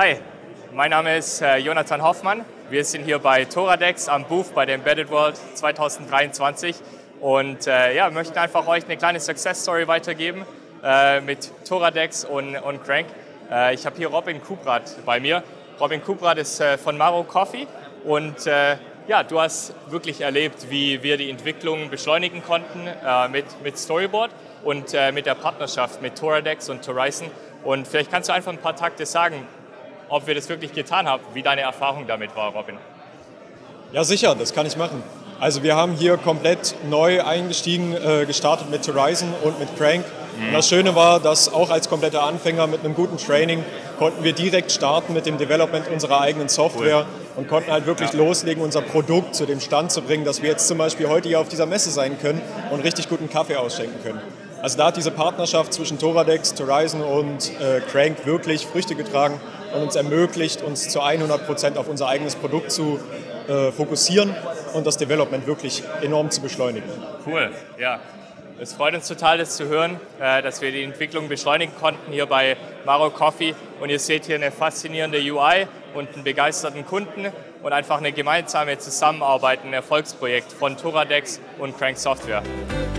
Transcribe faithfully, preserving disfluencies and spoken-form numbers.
Hi, mein Name ist äh, Jonathan Hoffman. Wir sind hier bei Toradex am Booth bei der Embedded World zweitausenddreiundzwanzig und äh, ja, möchten einfach euch eine kleine Success Story weitergeben äh, mit Toradex und, und Crank. Äh, ich habe hier Robin Kuprat bei mir. Robin Kuprat ist äh, von MARO Coffee und äh, ja, du hast wirklich erlebt, wie wir die Entwicklung beschleunigen konnten äh, mit, mit Storyboard und äh, mit der Partnerschaft mit Toradex und Torizon. Und vielleicht kannst du einfach ein paar Takte sagen, ob wir das wirklich getan haben, wie deine Erfahrung damit war, Robin. Ja, sicher, das kann ich machen. Also wir haben hier komplett neu eingestiegen, äh, gestartet mit Torizon und mit Crank. Mhm. Und das Schöne war, dass auch als kompletter Anfänger mit einem guten Training konnten wir direkt starten mit dem Development unserer eigenen Software cool. und konnten halt wirklich ja. loslegen, unser Produkt zu dem Stand zu bringen, dass wir jetzt zum Beispiel heute hier auf dieser Messe sein können und richtig guten Kaffee ausschenken können. Also da hat diese Partnerschaft zwischen Toradex, Torizon und äh, Crank wirklich Früchte getragen und uns ermöglicht, uns zu hundert Prozent auf unser eigenes Produkt zu äh, fokussieren und das Development wirklich enorm zu beschleunigen. Cool, ja. Es freut uns total, das zu hören, äh, dass wir die Entwicklung beschleunigen konnten hier bei MARO Coffee. Und ihr seht hier eine faszinierende U I und einen begeisterten Kunden und einfach eine gemeinsame Zusammenarbeit, ein Erfolgsprojekt von Toradex und Crank Software.